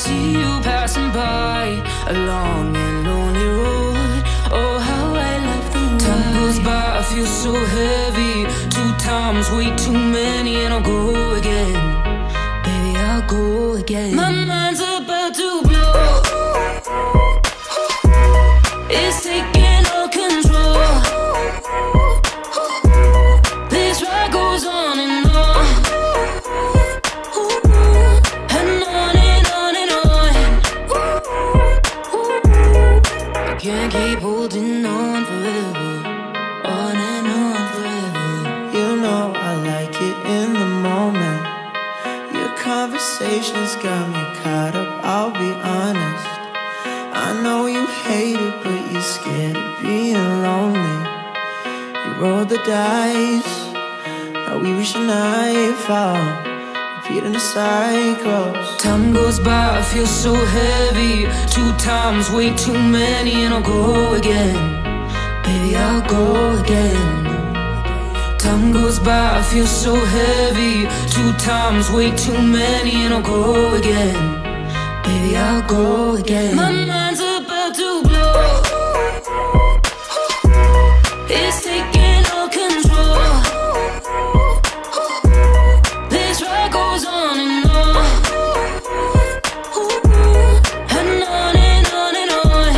see you passing by a long and lonely road. Oh, how I love the ride. Time goes by, I feel so heavy. 2 times, way too many, and I'll go again. Baby, I'll go again. My mind's about to blow. It's taking all control. This ride goes on and on. And on and on and on. I can't keep holding on forever. On and on forever. You know I like it in the moment. Your conversations got me caught up, I'll be honest. I know you hate it, but you're scared of being lonely. You roll the dice, now we reach the nightfall, repeating the cycles. Time goes by, I feel so heavy. 2 times, way too many, and I'll go again. Baby, I'll go again. Time goes by, I feel so heavy. 2 times, way too many, and I'll go again. Baby, I'll go again. My mind's about to blow. It's taking all control. This ride goes on and on. And on and on and on.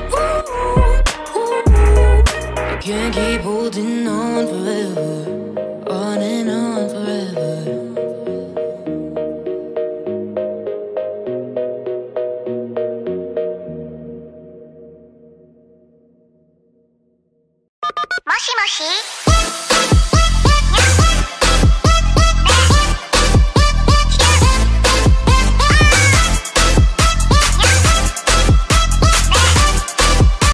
I can't keep holding on forever. On and on forever. Moshi moshi.